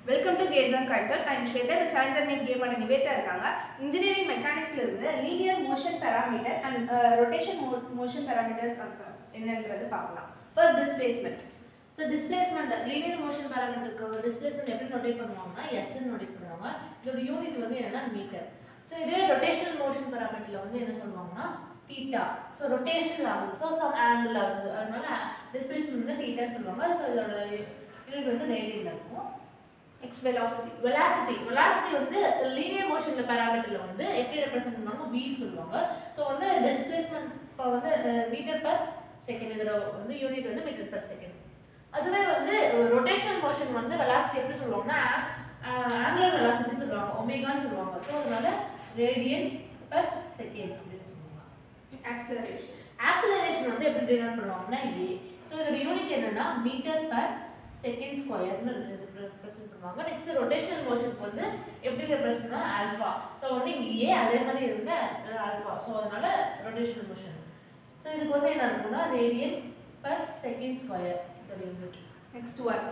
Welcome to Games and Content. I am Shweta. The challenge and make game on Niveta irukanga. Engineering mechanics la irundha linear motion parameter and rotation motion parameters என்னன்றது பார்க்கலாம். First displacement. So displacement linear motion parameter க்கு displacement எப்படி நோட்டேட் பண்ணுவாங்கன்னா s ன்னு நோட்டேட் பண்ணுவாங்க. இதோட unit வந்து என்னன்னா மீட்டர். So இதே rotational motion parameterல வந்து என்ன சொல்வாங்கன்னா theta. So rotation ஆகுது. So some angle ஆகுது. அதனால displacement வந்து theta ன்னு சொல்வாங்க. So இதோட யூனிட் வந்து ரேடியன்ல இருக்கும். Next velocity. Velocity வந்து linear motion parameterல வந்து எப்படி ரெப்ரசன்ட் பண்ணுவாங்க v ன்னு சொல்வாங்க. So வந்து displacement வந்து மீட்டர் per செகண்ட் இதோட வந்து யூனிட் வந்து மீட்டர் per செகண்ட். அதுவே வந்து rotational motion வந்து velocity எப்படி சொல்லுவாங்கன்னா angular velocity சொல்லுவாங்க ஒமேகான்னு சொல்லுவாங்க. சோ அதனால ரேடியன் per செகண்ட் அப்படி சொல்லுவாங்க. acceleration வந்து எப்படி டிஃபைன் பண்ணுவாங்கன்னா a. சோ இதோட யூனிட் என்னன்னா மீட்டர் per செகண்ட் ஸ்கொயர்னு ரெப்ரசன்ட் பண்ணுவாங்க. நெக்ஸ்ட் rotational motion வந்து எப்படி ரெப்ரசன்ட் பண்ணுவாங்க ஆல்பா. சோ வந்து இங்க a அதே மாதிரி இருந்தா ஆல்பா. சோ அதனால rotational motion. சோ இதுக்கு வந்து என்ன இருக்கும்னா ரேடியன் per செகண்ட் ஸ்கொயர் இதோட யூனிட். Next work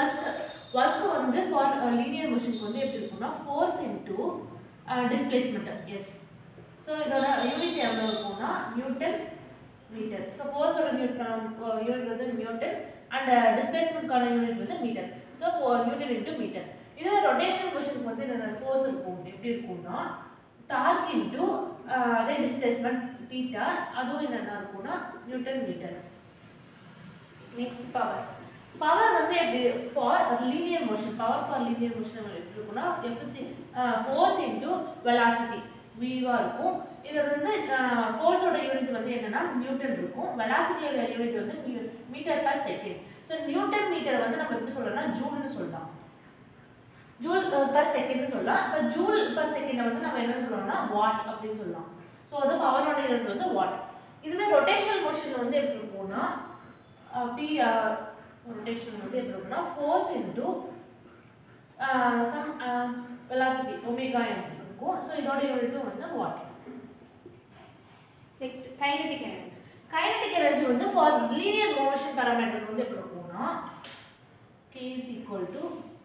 வந்து for linear motion வந்து எப்படி இருக்கும்னா force into displacement s. So இதோட யூனிட் எவ்வளவு இருக்கும்னா நியூட்டன் மீட்டர். சோ force ஓட யூனிட் வந்து நியூட்டன் and displacement கான யூனிட் வந்து metre. So newton into metre. இது rotational motion வந்து என்ன force இருக்கும் எப்படி இருக்கும்னா டார்க் into அதே displacement theta அதுவும் என்னன்னா இருக்கும்னா நியூட்டன் மீட்டர். next power வந்து எப்படி for linear motion எப்படி இருக்கும்னா force into velocity v வா இருக்கும். இது வந்து force ஓட யூனிட் வந்து என்னன்னா நியூட்டன் இருக்கும். velocity ஓட யூனிட் வந்து metre per second. So newton metre வந்து நம்ம எப்படி சொல்லலாம்னா ஜூல்னு சொல்லலாம். ஜூல் per செகண்ட் சொல்லலாம். அப்ப ஜூல் per செகண்ட் வந்து நம்ம என்ன சொல்லலாம்னா வாட் அப்படினு சொல்லலாம். சோ அது பவர் ஓட யூனிட் வந்து வாட். இதுவே rotational motion வந்து எப்படி இருக்கும்னா p rotation வந்து எப்படி இருக்கும்னா force into some velocity omega இருக்கும். சோ இதோட யூனிட் வந்து வாட். next kinetic energy வந்து for linear motion parameter வந்து எப்படி இருக்கும்னா k is equal to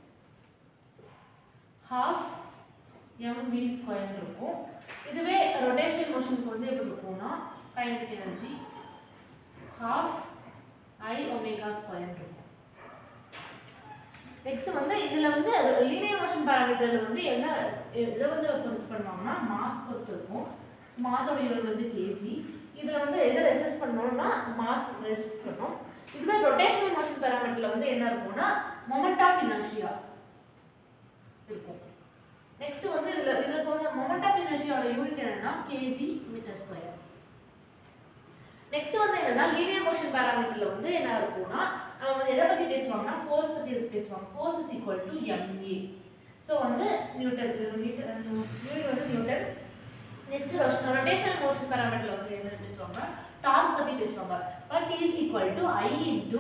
half mv square இருக்கும். இதுவே rotational motion வந்து எப்படி இருக்கும்னா kinetic energy half I omega square இருக்கும். நெக்ஸ்ட் வந்து இதுல வந்து linear motion parameterல வந்து என்ன இத வந்து பொறுத்து பண்ணுவாங்கன்னா மாஸ் பொறுத்து இருக்கும். மாஸ் ஓட யூனிட் வந்து kg. இதுல வந்து எதை ரெசிஸ்ட் பண்ணனும்னா மாஸ் ரெசிஸ்ட் பண்ணனும். இதுவே rotational motion parameterல வந்து என்ன இருக்கும்னா moment of inertia இருக்கும். நெக்ஸ்ட் வந்து இதுல வந்து moment of inertia ஓட யூனிட் என்னன்னா kg மீட்டர் ஸ்கொயர். நெக்ஸ்ட் வந்து என்னன்னா linear motion parameterல வந்து என்ன இருக்கும்னா நம்ம வந்து எதை பத்தி பேசுவாங்கன்னா force பத்தி பேசுவாங்க. force is equal to ma. So வந்து நியூட்டன் யூனிட் வந்து நியூட்டன். நெக்ஸ்ட் rotational motion parameterல வந்து என்ன பேசுவாங்க டார்க் பத்தி பேசுவாங்க. but is equal to I into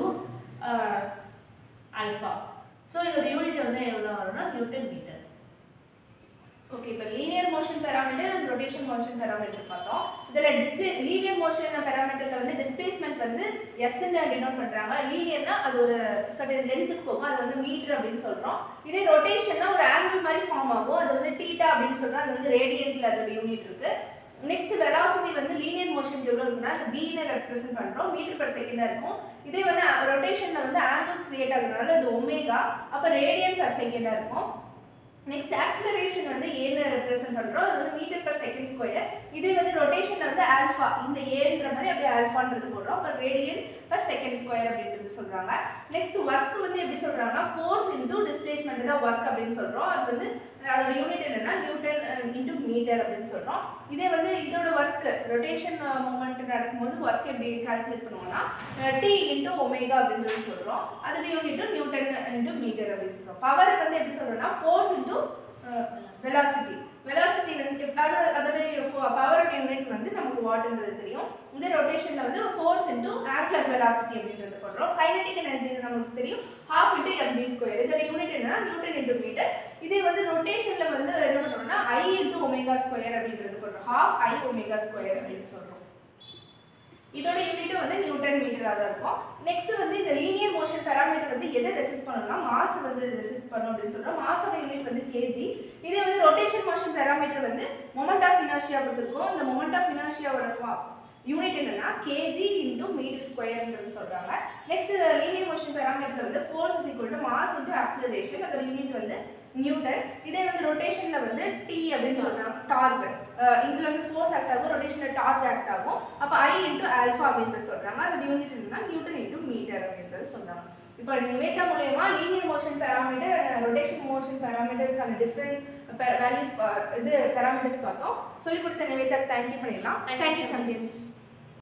alpha. So இதோட யூனிட் வந்து எவ்வளவு வரும்னா நியூட்டன் மீட்டர். ஓகே இப்போ linear motion parameter and rotation motion parameter பார்த்தோம். இதுல linear motion parameterல வந்து displacement வந்து s ன்னு டினோட் பண்றாங்க. linearனா அது ஒரு certain lengthக்கு போகும். அது வந்து மீட்டர் அப்படினு சொல்றோம். இதே rotationனா ஒரு ஆங்கிள் மாதிரி ஃபார்ம் ஆகும். அது வந்து θ அப்படினு சொல்றோம். அது வந்து ரேடியன்ட்ல அதோட யூனிட் இருக்கு. நெக்ஸ்ட் velocity வந்து linear motion எவ்வளவு இருக்குன்னா அது b ன்னு ரெப்ரசன்ட் பண்றோம். மீட்டர் per செகண்டா இருக்கும். இதே வந்து rotationல வந்து ஆங்கிள் கிரியேட் ஆகுறதுனால அது ஒமேகா அப்ப ரேடியன் per செகண்டா இருக்கும். நெக்ஸ்ட் acceleration வந்து a ன்னு ரெப்ரசன்ட் பண்றோம். அது வந்து மீட்டர் per செகண்ட் ஸ்கொயர். இதே வந்து ரொட்டேஷன்ல வந்து ஆல்பா இந்த a ன்ற மாதிரி அப்படியே ஆல்பான்றது போடுறோம். அப்ப ரேடியன் per செகண்ட் ஸ்கொயர் அப்படின்றது சொல்றாங்க. நெக்ஸ்ட் வர்க் வந்து எப்படி சொல்றாங்கன்னா force into displacement தான் வர்க் அப்படினு சொல்றோம். அது வந்து அதோட யூனிட் என்னன்னா நியூட்டன் into மீட்டர் அப்படினு சொல்றோம். இதே வந்து இதோட வர்க் ரொட்டேஷன் மூமென்ட் நடக்கும்போது வர்க் எப்படி கால்குலேட் பண்ணுவோம்னா t into omega அப்படினு சொல்றோம். அதோட யூனிட் நியூட்டன் into மீட்டர் அப்படினு சொல்றோம். பவர் வந்து எப்படி சொல்றோம்னா force into velocity வந்து அதோட பவர் யூனிட் வந்து நமக்கு வாட்ன்றது தெரியும். இந்த ரொட்டேஷன்ல வந்து force into angular velocity அப்படின்றது பண்றோம். kinetic energy நமக்கு தெரியும் half into mv square. இதோட யூனிட் என்னன்னா நியூட்டன் into மீட்டர். இதே வந்து ரொட்டேஷன்ல வந்து என்ன பண்றோம்னா I into omega square அப்படின்றது பண்றோம். half I omega square அப்படினு சொல்றோம். இதோட யூனிட் வந்து நியூட்டன் மீட்டரா தான் இருக்கும். நெக்ஸ்ட் வந்து இந்த லீனியர் மோஷன் பாராமீட்டர் வந்து எதை ரெசிஸ்ட் பண்ணணும்னா மாஸ் வந்து ரெசிஸ்ட் பண்ணும் அப்படின்னு சொல்றோம். மாஸோட யூனிட் வந்து கேஜி. இதே வந்து ரொட்டேஷன் மோஷன் பாராமீட்டர் வந்து மொமெண்ட் ஆஃப் இனர்ஷியா கொடுத்துருக்கோம். இந்த மொமெண்ட் ஆஃப் இனர்ஷியாவோட யூனிட் என்னன்னா kg into மீட்டர் ஸ்கொயர்ன்றது சொல்றாங்க. நெக்ஸ்ட் லீனியர் மோஷன் பாராமீட்டர் வந்து force is equal to mass into acceleration. அதோட யூனிட் வந்து நியூட்டன். இதே வந்து ரொட்டேஷன்ல வந்து t அப்படின்னு சொல்றாங்க, டார்க். இதுல வந்து ஃபோர்ஸ் ஆக்ட் ஆகும், ரொட்டேஷன்ல டார்க் ஆக்ட் ஆகும். அப்ப I into ஆல்பா அப்படின்றது சொல்றாங்க. அதோட யூனிட் என்னன்னா நியூட்டன் into மீட்டர் அப்படின்றது சொல்றாங்க. இப்போ நிவேதா மூலமா linear motion parameter rotation motion பாராமீட்டர்ஸ்க்கான டிஃபரெண்ட் வேல்யூஸ் இது பாராமீட்டர்ஸ் பார்த்தோம். சொல்லி கொடுத்த நிவேதா தேங்க்யூ பண்ணிடலாம். Thank you champions.